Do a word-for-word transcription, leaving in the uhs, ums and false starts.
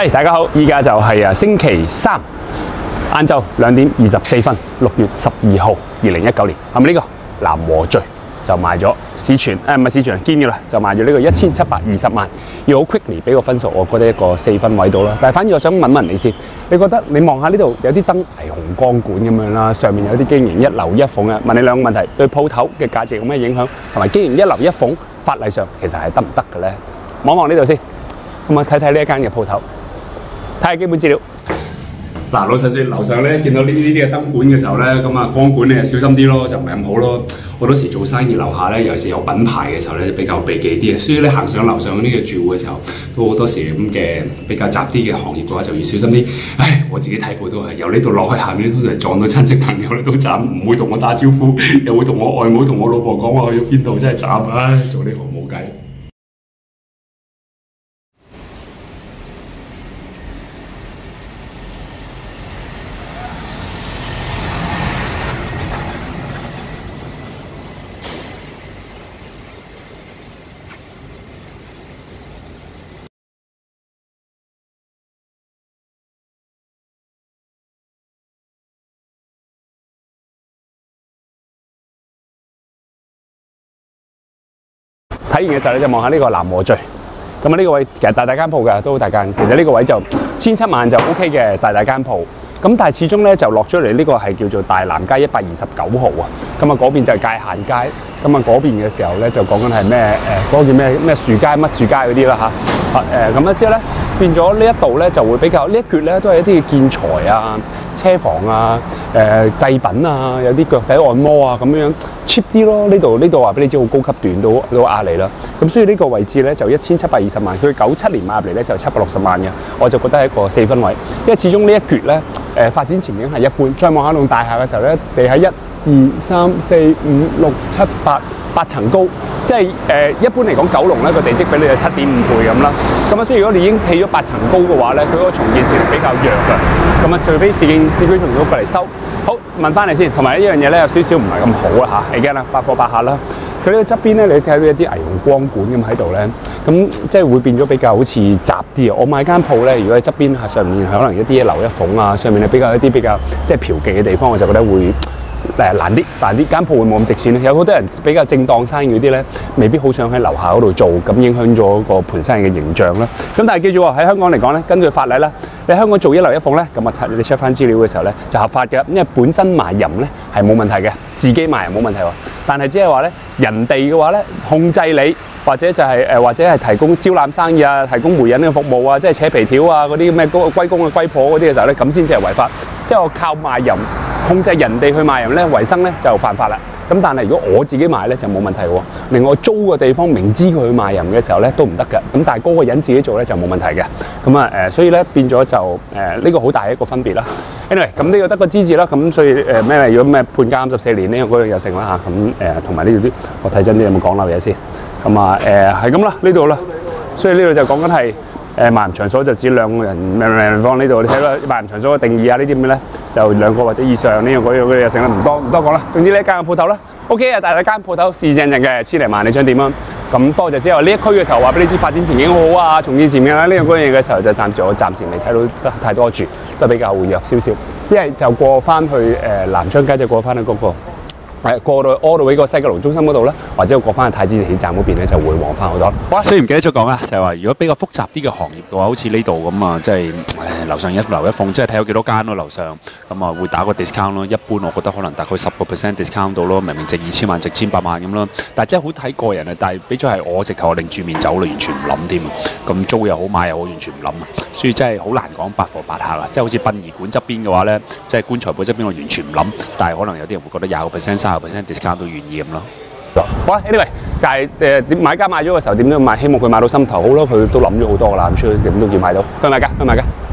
係大家好，依家就係啊星期三晏晝兩點二十四分，六月十二號，二零一九年。係咪呢個南和序就賣咗市傳？誒唔係市傳，堅嘅啦，就賣咗呢個一千七百二十萬。要好 quickly 俾個分數，我覺得一個四分位到啦。但係反而我想問問你先，你覺得你望下呢度有啲燈霓虹光管咁樣啦，上面有啲經營一樓一鳳嘅，問你兩個問題，對鋪頭嘅價值有咩影響？同埋經營一樓一鳳法例上其實係得唔得嘅咧？望望呢度先，咁啊睇睇呢一間嘅鋪頭。睇下基本資料。嗱，老實説，樓上咧見到呢呢啲嘅燈管嘅時候咧，咁啊光管你就小心啲咯，就唔係咁好咯。好多時做生意樓下咧，尤其是有品牌嘅時候咧，比較避忌啲嘅。所以咧行上樓上嗰啲嘅住戶嘅時候，都好多時咁嘅比較雜啲嘅行業嘅話，就要小心啲。唉，我自己睇鋪都係由呢度落去下面，通常撞到親戚朋友咧都斬，唔會同我打招呼，又會同我外母同我老婆講話去咗邊度，真係斬。唉，做呢行冇計。睇完嘅時候你就望下呢個南和序，咁啊呢個位其實大大間鋪㗎，都好大間。其實呢個位就千七萬就 O K 嘅大大間鋪，咁但係始終咧就落咗嚟呢個係叫做大南街一百二十九號啊，咁啊嗰邊就係界限街，咁啊嗰邊嘅時候咧就講緊係咩誒嗰個叫咩咩樹街乜樹街嗰啲啦嚇，誒咁咧之後咧變咗呢一度咧就會比較呢一橛咧都係一啲嘅建材啊、車房啊、誒、呃、製品啊，有啲腳底按摩啊咁樣 cheap 啲咯。呢度呢度話俾你知好高級段都都壓你啦。咁所以呢個位置咧就一千七百二十萬，佢九七年買入嚟咧就七百六十萬嘅，我就覺得係一個四分位，因為始終呢一橛咧誒發展前景係一般。再望下棟大廈嘅時候咧，地喺一二三四五六七八八層高，即係誒、呃、一般嚟講九龍咧個地積比率有七點五倍咁啦。咁啊，所以如果你已經起咗八層高嘅話咧，佢嗰個重建潛力比較弱嘅。咁啊，除非市建市區重建局過嚟收。好，問翻你先，同埋呢樣嘢咧有少少唔係咁好啊嚇。again啦，百貨百客啦，佢呢個側邊咧，你睇到一啲霓虹光管咁喺度咧，咁即係會變咗比較好似雜啲啊。我買間鋪咧，如果喺側邊係上面可能一啲一樓一鳳啊，上面係比較一啲比較即係嫖妓嘅地方，我就覺得會誒難啲，難啲間鋪會冇咁值錢。有好多人比較正當生意嗰啲咧，未必好想喺樓下嗰度做，咁影響咗個盤生意嘅形象啦。咁但係記住喎，喺香港嚟講咧，根據法例咧，你香港做一樓一鳳咧，咁啊睇你 check 翻資料嘅時候咧，就合法嘅，因為本身賣淫咧係冇問題嘅，自己賣淫冇問題喎。但係只係話咧，人哋嘅話咧控制你，或者就係、是、誒、呃、或者係提供招攬生意啊，提供媒人嘅服務啊，即係扯皮條啊嗰啲咩龜公啊龜婆嗰啲嘅時候咧，咁先至係違法。即係我靠賣淫控制人哋去賣淫咧，維生咧就犯法啦。咁但係如果我自己賣咧就冇問題喎。另外租個地方明知佢去賣淫嘅時候咧都唔得嘅。咁但係嗰個人自己做咧就冇問題嘅。咁啊誒，所以咧變咗就誒呢、呃這個好大一個分別啦。anyway， 咁呢個得個資字啦。咁所以誒咩、呃？如果咩判監十四年呢樣嗰樣又成啦嚇。咁誒同埋呢度啲，我睇真啲有冇講漏嘢先。咁啊誒係咁啦，呢度啦。所以呢度就講緊係。誒賣淫場所就指兩個人明唔明方呢度？你睇到賣淫場所嘅定義啊，呢啲咩咧？就兩個或者以上呢樣嗰樣嗰啲就成啦，唔多唔多講啦。總之呢一間嘅鋪頭啦 ，OK 啊，大大間鋪頭市正正嘅，千零萬你想點啊？咁多謝之後呢一區嘅時候話俾你知發展前景好好啊，重建前景啦，呢樣嗰樣嘢嘅時候就暫時我暫時未睇到得太多住，都比較活躍少少。一係就過翻去誒、呃、南昌街，就過翻去嗰個。係過到 all the way 個西九龍中心嗰度咧，或者過翻去太子地鐵站嗰邊咧，就會旺翻好多。哇！雖然唔記得咗講啊，就係話如果比較複雜啲嘅行業嘅話，好似呢度咁啊，即係誒樓上一樓一鳳，即係睇有幾多間咯，樓上咁啊會打個 discount 咯。一般我覺得可能大概十個 percent discount 到咯，明明值二千萬，值千八萬咁咯。但係真係好睇個人啊！但係比咗係我直頭我擰住面走啦，完全唔諗添啊！咁租又好買又好，完全唔諗啊！所以真係好難講百貨百客啊！即係好似殯儀館側邊嘅話咧，即係棺材鋪側邊我完全唔諗，但係可能有啲人會覺得廿個 percent、三十 percent discount 都願意咁咯。好啦 ，anyway， 就係誒點買家買咗嘅時候點都買，希望佢買到心頭好咯。佢都諗咗好多㗎啦，咁所以點都要買到。去買㗎，去買㗎。